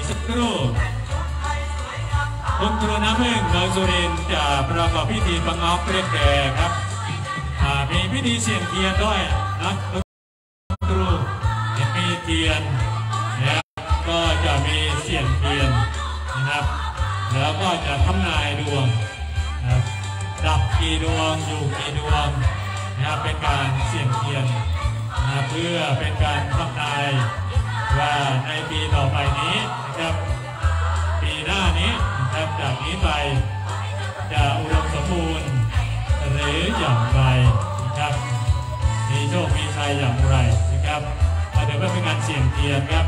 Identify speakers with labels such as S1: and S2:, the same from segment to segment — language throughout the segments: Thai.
S1: สักครู่คุณครูน้ำพึ่งเมืองสุรินทร์จะประกอบพิธีบังคับเรียกแขกครับมีพิธีเสี่ยงเทียนด้วยนะครูมีเทียนนะครับก็จะมีเสี่ยงเทียนนะครับแล้วก็จะทำนายดวงนะครับดับกี่ดวงอยู่กี่ดวงนะครับเป็นการเสี่ยงเทียนนะเพื่อเป็นการทำนายว่าในปีต่อไปนี้นะครับปีหน้านี้นะครับจากนี้ไปจะอุดมสมบูรณ์หรืออย่างไรนะครับมีโชคมีชัยอย่างไรนะครับเดี๋ยวเป็นการเสี่ยงเทียนครับ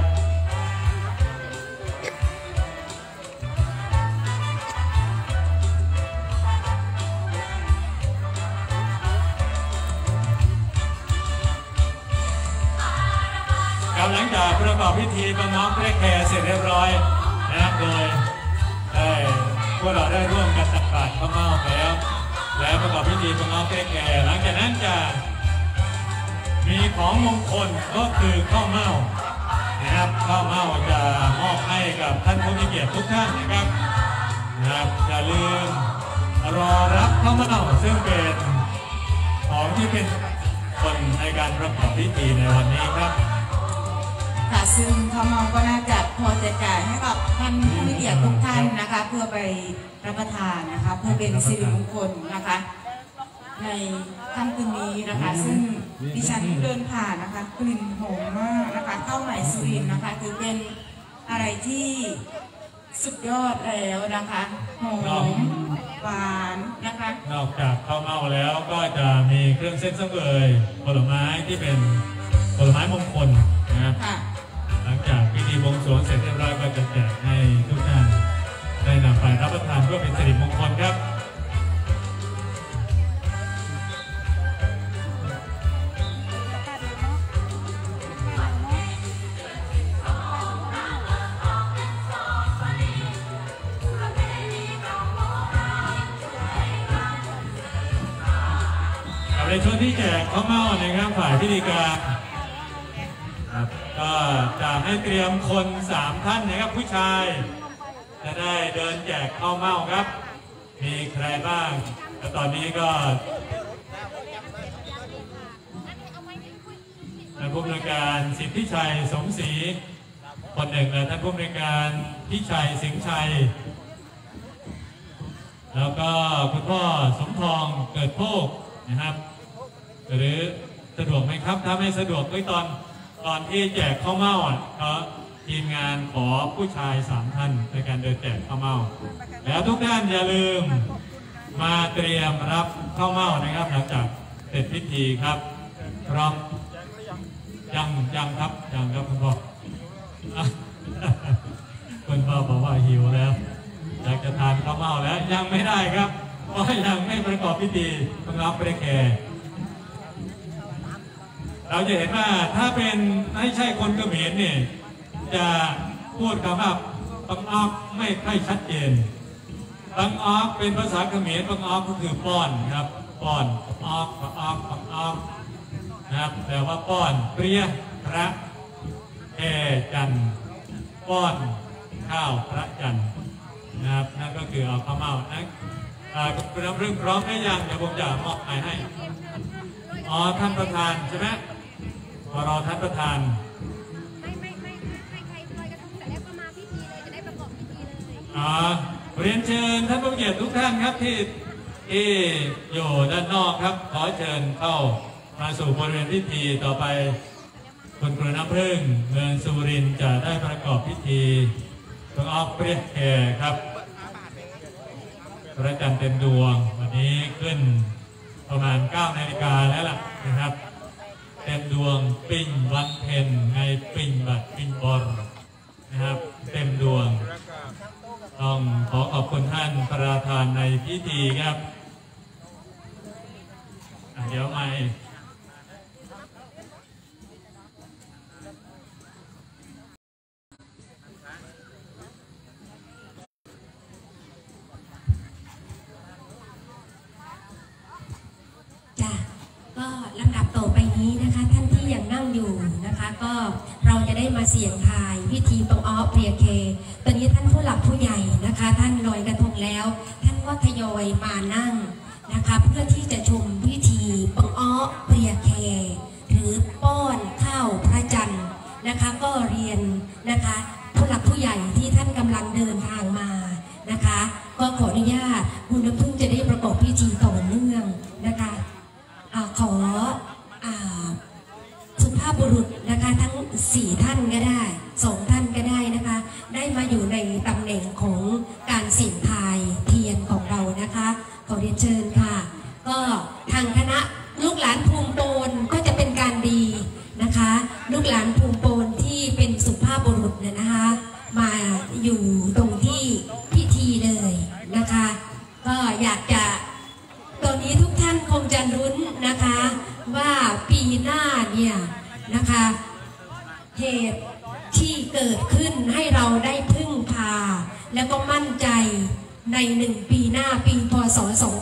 S1: หลังจากประกอบพิธีบังคับเรียกแขกเสร็จเรียบร้อยนะครับโดยพวกเราได้ร่วมกันตักบาตรข้าวเม่าแล้วประกอบพิธีบังคับเรียกแขกหลังจากนั้นจะมีของมงคลก็คือข้าวเม่านะครับข้าวเม่าจะมอบให้กับท่านผู้มีเกียรติทุกท่านนะครับอย่าลืมรอรับข้าวเม่าซึ่งเป็นของที่เป็นคนในการประกอบพิธีในวันนี้ครับ
S2: ซึ่งข้าวเม่าก็น่าจะพอจะจ่ายให้กับท่านผู้มีเกียรติทุกท่านนะคะเพื่อไปรับประทานนะคะเพื่อเป็นสิริมงคลนะคะในค่ำคืนนี้นะคะซึ่งดิฉันเดินผ่านนะคะกลิ่นหอมมากนะคะข้าวใหม่สุรินทร์นะคะคือเป็นอะไรที่สุดยอดแล้วนะคะหอมหวานนะคะ
S1: นอกจากข้าวเม่าแล้วก็จะมีเครื่องเส้นสังเวยผลไม้ที่เป็นผลไม้มงคลนะครับหลังจากพิธีบวงสรวงเสร็จเรียบร้อยก็จะแจกให้ทุกท่านได้นำไปรับประทานเพื่อเป็นสิริมงคลครับในช่วงที่แจกข้าวเม่านะครับฝ่ายพิธีการก็จะให้เตรียมคน3ท่านนะครับผู้ชายจะได้เดินแจกข้าวเม่าครับมีใครบ้างและตอนนี้ก็ท่านผู้อำนวยการสิทธิชัยสมศรีคนหนึ่งและท่านผู้อำนวยการพิชัยสิงห์ชัยแล้วก็คุณพ่อสมทองเกิดโภคนะครับหรือสะดวกไหมครับถ้าไม่สะดวกก็ตอนที่แจกข้าวเม่าก็ทีมงานขอผู้ชาย3ท่านในการเดินแจกข้าวเม่าแล้วทุกท่านอย่าลืมมาเตรียมรับข้าวเม่านะครับหลังจากเสร็จพิธีครับพร้อมยังครับคุณพ่อคุณพ่อบอกว่าหิวแล้วอยากจะทานข้าวเม่าแล้วยังไม่ได้ครับเพราะยังไม่ประกอบพิธีบังคับเรียกแขกเราจะเห็นว่าถ้าเป็นไม่ใช่คนเขมรเนี่ยจะพูดคำว่าบังออกไม่ค่อยชัดเจนบังออกเป็นภาษาเขมรบังออกก็คือป้อนครับป้อนบังออกนะครับแต่ว่าป้อนเปรี้ยพระจันป้อนข้าวพระจันนะครับนั่นก็คือเอาข้าวเม่านะคุณน้ำพึ่งพร้อมได้ยังเดี๋ยวผมจะมอบให้ท่านประธานใช่ไหมรอท่านประธานไม่ใครลอยกระทงแต่แล้วก็มาพิธีเลยจะได้ประกอบพิธีเลยเรียนเชิญท่านผู้เกียรติทุกท่านครับที่อยู่ด้านนอกครับขอเชิญเข้ามาสู่บริเวณพิธีต่อไปคุณครูน้ำพึ่งเมืองสุรินทร์จะได้ประกอบพิธีบังออกเปรี้ยแขกครับพระจันทร์เต็มดวงวันนี้ขึ้นประมาณ 9 นาฬิกาแล้วล่ะนะครับเต็มดวงปิ่งวันเพ็ญในปิ่งบัดปิ่งบอลนะครับเต็มดวงต้องขอขอบคุณท่านประธานในพิธีครับเดี๋ยวไม่
S3: ก็ลำดับต่อไปนี้นะคะท่านที่ยังนั่งอยู่นะคะนะคะก็เราจะได้มาเสี่ยงทายพิธีปังอ้อเปรียเคตอนนี้ท่านผู้หลักผู้ใหญ่นะคะท่านลอยกระทงแล้วท่านก็ทยอยมานั่งนะคะเพื่อที่จะชมพิธีปังอ้อเปรียเคหรือป้อนข้าวพระจันทร์นะคะก็เรียนนะคะผู้หลักผู้ใหญ่ที่ท่านกำลังเดินทางมานะคะก็ขออนุญาตคุณน้ำพึ่งจะได้ประกอบพิธีต่อเนื่องนะคะขอสุภาพบุรุษนะคะทั้ง4ท่านก็ได้2ท่านก็ได้นะคะได้มาอยู่ในตำแหน่งของการเสี่ยงทายเทียนของเรานะคะขอเรียนเชิญค่ะก็ทางคณะลูกหลานภูมิโปนก็จะเป็นการดีนะคะลูกหลานภูมิโปนที่เป็นสุภาพบุรุษเนี่ยนะคะมาอยู่ตรงที่พิธีเลยนะคะก็อยากจะตอนนี้ทุกท่านคงจะลุ้นนะคะว่าปีหน้าเนี่ยนะคะเหตุที่เกิดขึ้นให้เราได้พึ่งพาแล้วก็มั่นใจใน1ปีหน้าปีพศ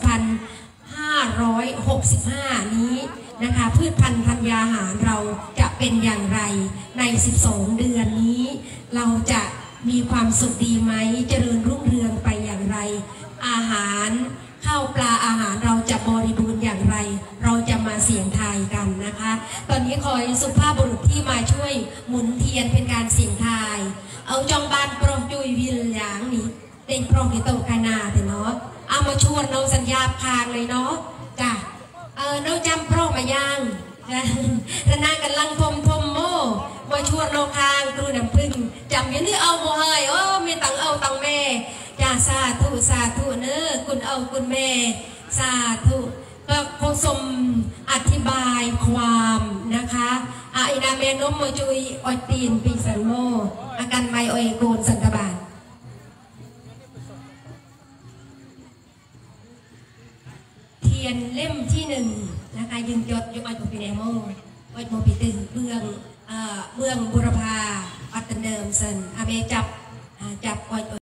S3: 2565 นี้นะคะพืชพันธุ์ธัญญาหารเราจะเป็นอย่างไรใน12เดือนนี้เราจะมีความสุขดีไหมเจริญรุ่งเรืองไปอย่างไรอาหารข้าวปลาอาหารเราจะบริบูรณ์อย่างไรเราจะมาเสี่ยงทายกันนะคะตอนนี้คอยสุภาพบุรุษที่มาช่วยหมุนเทียนเป็นการเสี่ยงทายเอาจองบานโปรจุยวิลอย่างนี้เต็มโปรกิโตกานาแต่เนาะเอามาชวนเราสัญญาคางเลยเนาะจ้ะเราจำโปรมายังระนากันลังพมโมมาชวนเราคางครูน้ำพึ่งจำอย่างนี้เอาโมเฮยโอ้มีตังเอาตังแม่จ้าสาธุเนอคุณเอาคุณแม่สาธุก็โคสมอธิบายความนะคะอินาเมนมโมจุยออยตีนปีสันโมอาการไมโอเอโกนสันตบาลเทียนเล่มที่1นะคะยืนยศยกออยตัวปีเนโมออยโมปีตึงเมืองบุรพาอัตเดิมสันอเมจับออย